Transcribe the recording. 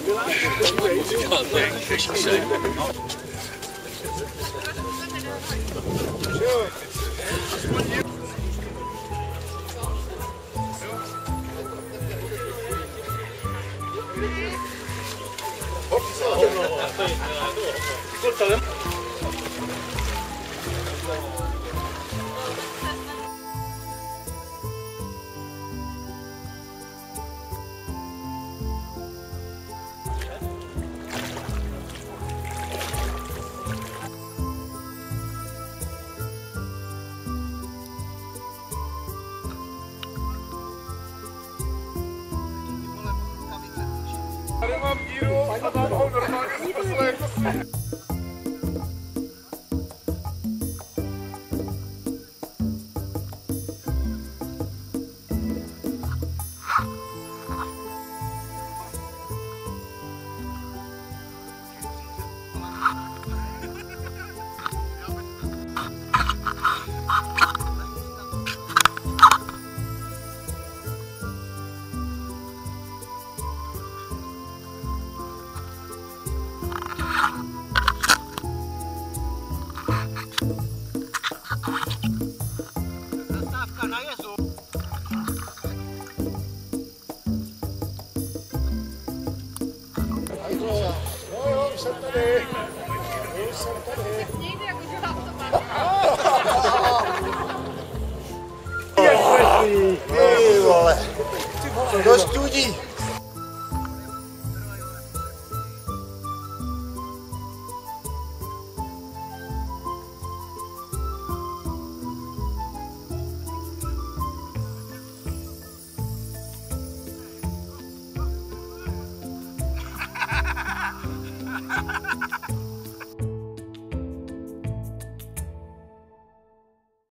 Tady mám díru a mám ho normálně poslech. Zastávka na jezu. Jo, už jsem tady. Už jsem tady. Někdy jako dělá Ty vole, do studí.